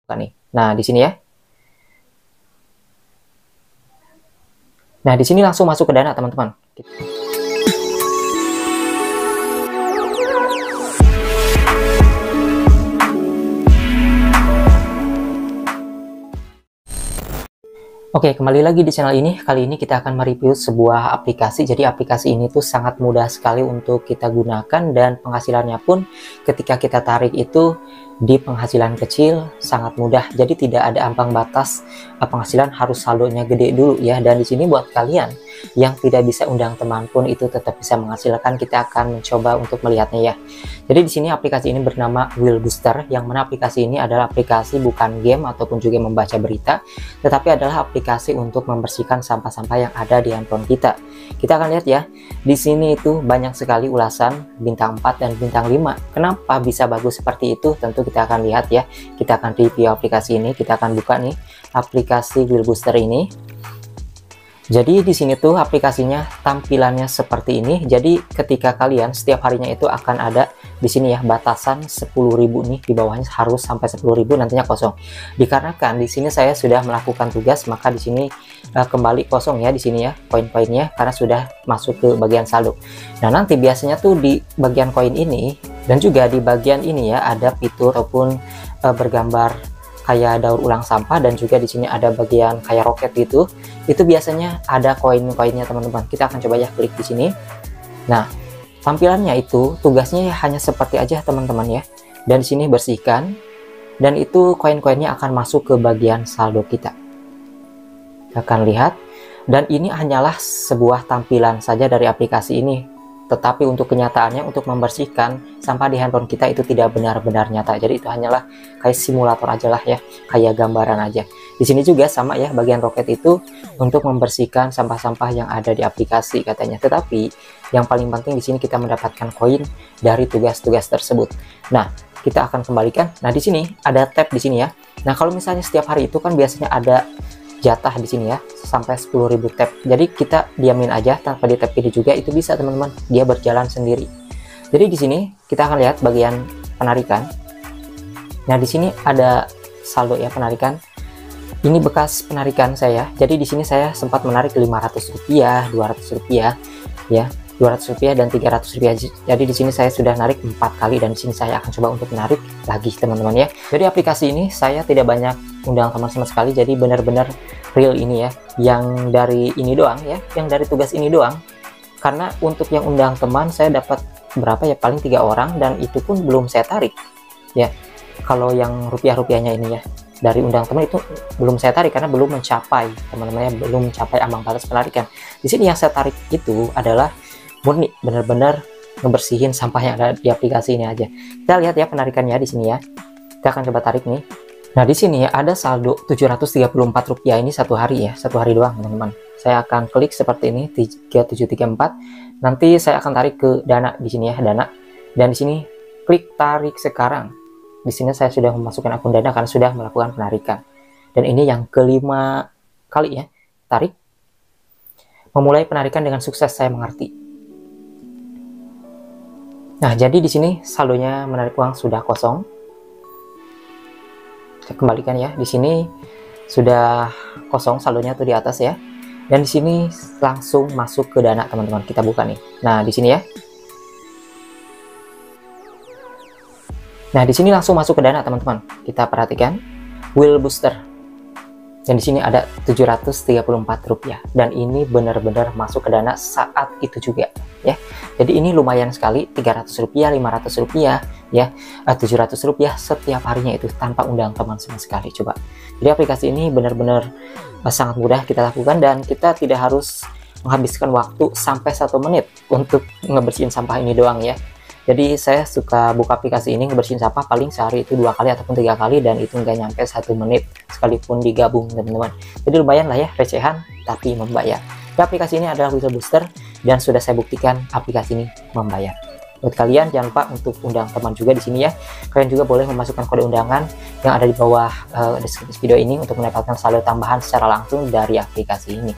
nih. Nah, di sini ya. Nah, di sini langsung masuk ke Dana, teman-teman. Oke, kembali lagi di channel ini. Kali ini kita akan mereview sebuah aplikasi. Jadi aplikasi ini tuh sangat mudah sekali untuk kita gunakan, dan penghasilannya pun ketika kita tarik itu di penghasilan kecil sangat mudah. Jadi tidak ada ambang batas penghasilan harus saldonya gede dulu ya. Dan di sini buat kalian yang tidak bisa undang teman pun itu tetap bisa menghasilkan. Kita akan mencoba untuk melihatnya ya. Jadi di sini aplikasi ini bernama Wheel Booster, yang mana aplikasi ini adalah aplikasi bukan game ataupun juga membaca berita, tetapi adalah aplikasi untuk membersihkan sampah-sampah yang ada di handphone kita. Kita akan lihat ya, di sini itu banyak sekali ulasan bintang 4 dan bintang 5. Kenapa bisa bagus seperti itu? Tentu kita akan lihat ya. Kita akan review aplikasi ini, kita akan buka nih aplikasi Wheel Booster ini. Jadi di sini tuh aplikasinya tampilannya seperti ini. Jadi ketika kalian setiap harinya itu akan ada di sini ya batasan 10.000 nih, di bawahnya harus sampai 10.000, nantinya kosong. Dikarenakan di sini saya sudah melakukan tugas, maka di sini kembali kosong ya di sini ya koin-koinnya, karena sudah masuk ke bagian saldo. Nah, nanti biasanya tuh di bagian koin ini dan juga di bagian ini ya ada fitur ataupun bergambar kayak daur ulang sampah, dan juga di sini ada bagian kayak roket gitu. Itu biasanya ada koin-koinnya teman-teman. Kita akan coba ya klik di sini. Nah, tampilannya itu tugasnya hanya seperti aja teman-teman ya. Dan di sini bersihkan, dan itu koin-koinnya akan masuk ke bagian saldo kita. Kita akan lihat, dan ini hanyalah sebuah tampilan saja dari aplikasi ini. Tetapi untuk kenyataannya, untuk membersihkan sampah di handphone kita itu tidak benar-benar nyata. Jadi itu hanyalah kayak simulator aja lah ya, kayak gambaran aja. Di sini juga sama ya, bagian roket itu untuk membersihkan sampah-sampah yang ada di aplikasi katanya. Tetapi yang paling penting di sini kita mendapatkan koin dari tugas-tugas tersebut. Nah, kita akan kembalikan. Nah, di sini ada tab di sini ya. Nah, kalau misalnya setiap hari itu kan biasanya ada jatah di sini ya sampai 10.000 tab. Jadi kita diamin aja tanpa di tab ini juga, itu bisa teman-teman, dia berjalan sendiri. Jadi di sini kita akan lihat bagian penarikan. Nah, di sini ada saldo ya penarikan. Ini bekas penarikan saya. Jadi di sini saya sempat menarik Rp500, Rp200 ya, Rp200 dan Rp300. Jadi di sini saya sudah narik 4 kali, dan di sini saya akan coba untuk menarik lagi teman-teman ya. Jadi aplikasi ini saya tidak banyak undang teman sama sekali, jadi benar-benar real ini ya, yang dari ini doang ya, yang dari tugas ini doang. Karena untuk yang undang teman saya dapat berapa ya, paling 3 orang, dan itu pun belum saya tarik ya. Kalau yang rupiah-rupiahnya ini ya dari undang teman itu belum saya tarik, karena belum mencapai teman-teman ya, belum mencapai ambang batas penarikan. Di sini yang saya tarik itu adalah murni benar-benar ngebersihin sampah yang ada di aplikasi ini aja. Kita lihat ya penarikannya di sini ya. Kita akan coba tarik nih. Nah, di sini ya ada saldo Rp734 ini satu hari ya, satu hari doang teman-teman. Saya akan klik seperti ini 3734. Nanti saya akan tarik ke Dana di sini ya, Dana. Dan di sini klik tarik sekarang. Di sini saya sudah memasukkan akun Dana karena sudah melakukan penarikan. Dan ini yang kelima kali ya, tarik. Memulai penarikan dengan sukses, saya mengerti. Nah, jadi di sini saldonya menarik uang sudah kosong. Saya kembalikan ya, di sini sudah kosong saldonya tuh di atas ya. Dan di sini langsung masuk ke Dana teman-teman. Kita buka nih. Nah, di sini ya. Nah, di sini langsung masuk ke Dana teman-teman. Kita perhatikan Wheel Booster. Dan di sini ada Rp734, dan ini benar-benar masuk ke Dana saat itu juga ya. Jadi ini lumayan sekali, Rp300, Rp500 ya, Rp700 setiap harinya itu tanpa undang teman sama sekali. Coba. Jadi aplikasi ini benar-benar sangat mudah kita lakukan, dan kita tidak harus menghabiskan waktu sampai 1 menit untuk ngebersihin sampah ini doang ya. Jadi saya suka buka aplikasi ini ngebersihin sampah paling sehari itu 2 kali ataupun 3 kali, dan itu nggak nyampe 1 menit sekalipun digabung teman-teman. Jadi lumayan lah ya, recehan tapi membayar. Dan aplikasi ini adalah Wheel Booster, dan sudah saya buktikan aplikasi ini membayar. Buat kalian jangan lupa untuk undang teman juga di sini ya. Kalian juga boleh memasukkan kode undangan yang ada di bawah deskripsi video ini untuk mendapatkan saldo tambahan secara langsung dari aplikasi ini.